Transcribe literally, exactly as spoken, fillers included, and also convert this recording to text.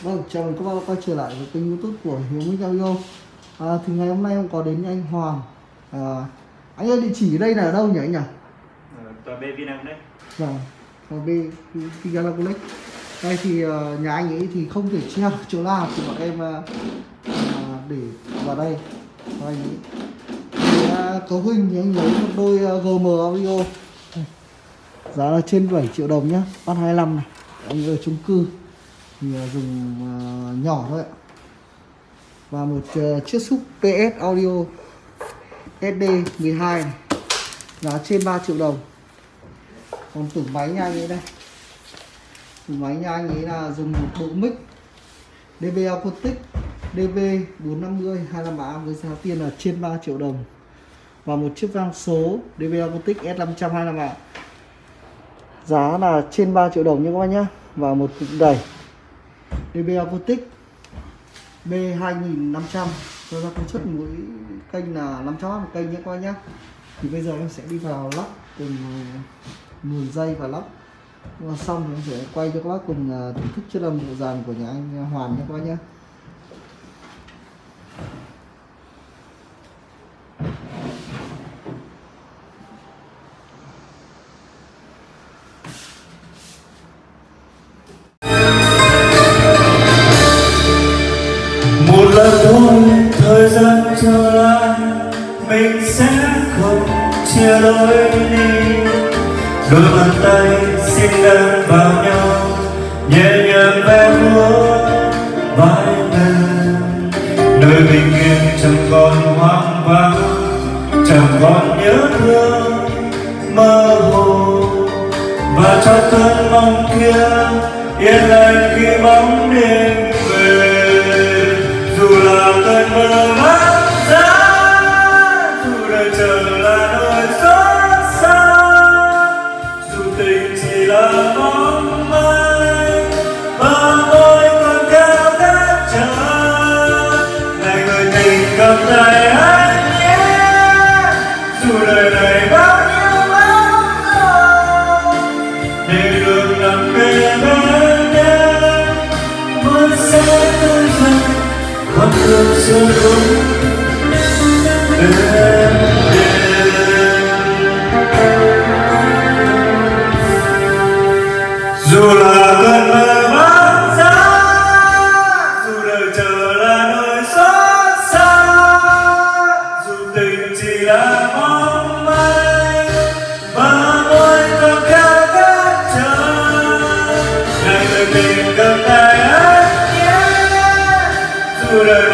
Vâng, chào mừng các bạn quay trở lại với kênh YouTube của Hiếu Minh Audio. À, thì ngày hôm nay em có đến anh Hoàng. À, anh ơi, địa chỉ ở đây là ở đâu nhỉ anh nhỉ? Tòa B Vinang đấy. Vâng, tòa B Vinang. Đây thì uh, nhà anh ấy thì không thể treo chỗ nào thì bọn em uh, uh, để vào đây cho anh ấy. Thì, uh, có huynh thì anh lấy một đôi uh, giê em Audio. Giá là trên bảy triệu đồng nhá, bắt hai mươi lăm này. Anh ở chung cư thì dùng uh, nhỏ thôi ạ. Và một uh, chiếc súp pê ét Audio ét đê mười hai này, giá trên ba triệu đồng. Còn tủ máy nhà anh ấy đây, tủ máy nhà anh ấy là dùng một bộ mic đê bê Acoustic đê bê bốn năm mươi hai mươi lăm A với giá tiền là trên ba triệu đồng. Và một chiếc vang số đê bê Acoustic S năm trăm hai mươi lăm A, giá là trên ba triệu đồng nha các bạn nhé. Và một cục đẩy đê bê Acoustic B hai nghìn năm trăm cho ra công suất mỗi kênh là năm trăm oát một kênh nhé các bạn nhé. Thì bây giờ em sẽ đi vào lắp cùng mười dây và lắp, và xong thì em sẽ quay cho các bác cùng thưởng thức chất âm bộ dàn của nhà anh Hoàn nhé các bác nhé. Một lần thôi thời gian trở lại, mình sẽ không chia đôi đi. Đôi bàn tay xinh đan vào nhau, nhẹ nhàng ve vuốt vai mình. Nơi bình yên chẳng còn hoang vắng, chẳng còn nhớ thương mơ hồ. Và trong cơn mong kia yên lành khi bóng đêm về. Dù là cơn mơ vắng giá, dù đời chờ là nỗi xót xa, dù tình chỉ là bóng mây và môi còn cao khát chờ. Này người tình cầm tay anh nhé, dù đời này bao nhiêu bão gió, để được nằm kề bên em muốn sẽ tới dần. Con đường xưa cũng em đến. Dù là cơn mơ vắng giá, dù đời chờ là nỗi xót xa, dù tình chỉ là bóng mây và môi còn khao khát chờ. Này người tình cầm tay anh nhé, dù đời